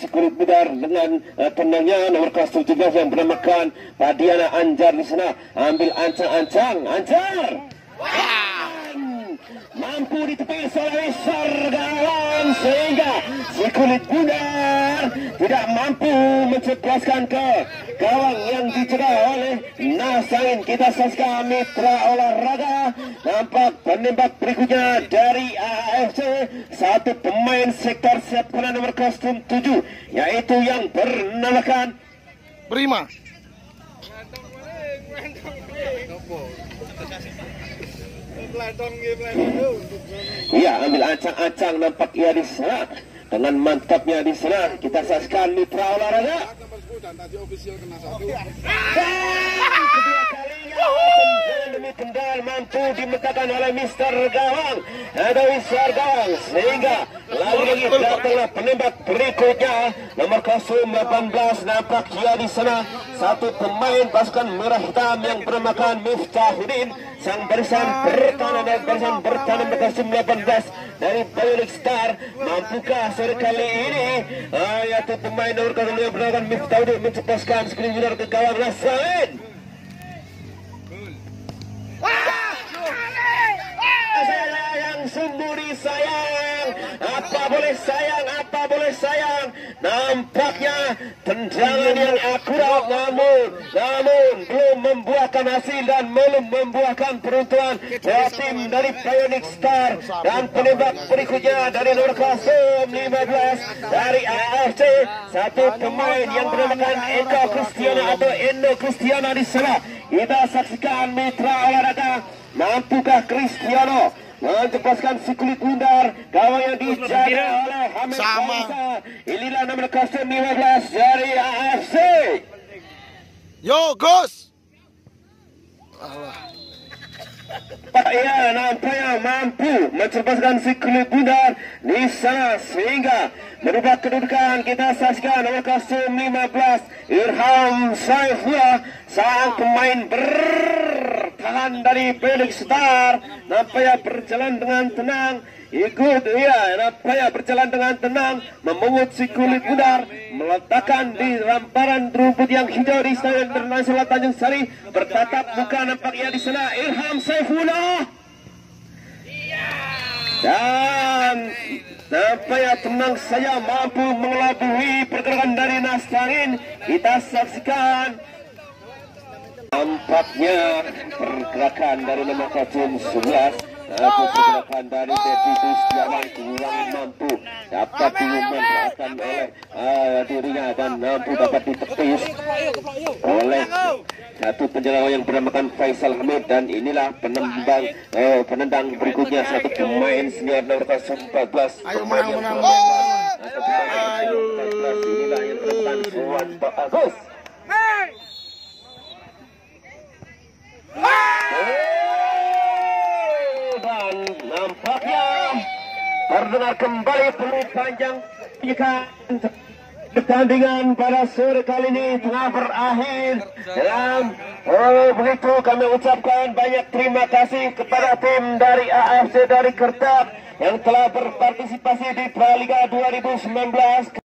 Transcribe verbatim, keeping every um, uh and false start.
si kulit pudar dengan uh, tenangnya nomor kelas tujuh belas yang bernamakan Padiana Anjar di sana. Ambil ancang-ancang, Anjar. Mampu ditepis oleh sergawan sehingga si kulit pudar tidak mampu menceploskan ke gawang yang dicegah oleh Nasain. Kita saksikan mitra olahraga. Nampak penembak berikutnya dari A F C, satu pemain sektor siap kanan nomor kostum tujuh, yaitu yang bernamakan Prima. Iya, ambil ancang-ancang, nampak ia di sana dengan mantapnya di sana. Kita saksikan mitra olahraga. Dan kedua kalinya tendangan demi kendal mampu dimentakkan oleh Mister Gawang atau Mister Gawang, sehingga lalu lagi datanglah penembak berikutnya nomor kostum delapan belas. Nampak ia di sana satu pemain pasukan merah hitam yang bernamakan Miftahuddin. Sang barisan bertahan dan barisan bertahan berkostum delapan belas dari Bionic Star. Mampukah sore kali ini uh, yaitu pemain nomor kostum yang bernamakan Miftahuddin menceploskan sekali benar ke gawang Nasain? Sayang, semburi sayang, apa boleh sayang, apa boleh sayang. Nampaknya tendangan yang akurat, namun namun belum membuahkan hasil dan belum membuahkan peruntukan buat tim dari Bionic Star. Dan penembak berikutnya dari nomor kostum lima belas dari A F C, satu pemain yang bernamakan Eko Kristiana atau Endo Kristiana di sana. Kita saksikan mitra olahraga. Mampukah Kristiano mencepaskan si kulit bundar gawang yang dijaga oleh Hamid Faisal? Inilah nomor kostum lima belas dari A F C. Yo, Gus. Ya, nampaknya mampu mencepaskan si kulit bundar di sana sehingga merubah kedudukan. Kita saksikan nomor kostum lima belas Irham Saifullah, sang pemain bertahan dari Bionic Star. Nampaknya berjalan dengan tenang, ikut ya, nampaknya berjalan dengan tenang, memungut si kulit bundar, meletakkan di hamparan rumput yang hijau di Stadion Internasional Tanjung Sari. Bertatap muka nampaknya di sana Irham Saifullah. Dan nampaknya tenang saja mampu mengelabui pergerakan dari Nasain. Kita saksikan nampaknya pergerakan dari nomor kostum sebelas. Aku pergerakan dari Devi Kristiana kurang mampu dapat dimanfaatkan oleh uh, dirinya dan mampu dapat ditepis oleh satu penjelajah yang bernamakan Faisal Hamid. Dan inilah penendang uh, penendang berikutnya, satu pemain senior nomor kostum empat belas, pemain yang bernamakan empat belas. Inilah yang bernamakan Suwan Pak Agus. Dan nampaknya terdengar kembali peluit panjang. Pertandingan pada sore kali ini tengah berakhir. Dan oh, begitu kami ucapkan banyak terima kasih kepada tim dari A F C dari Kertek yang telah berpartisipasi di Praliga dua ribu sembilan belas.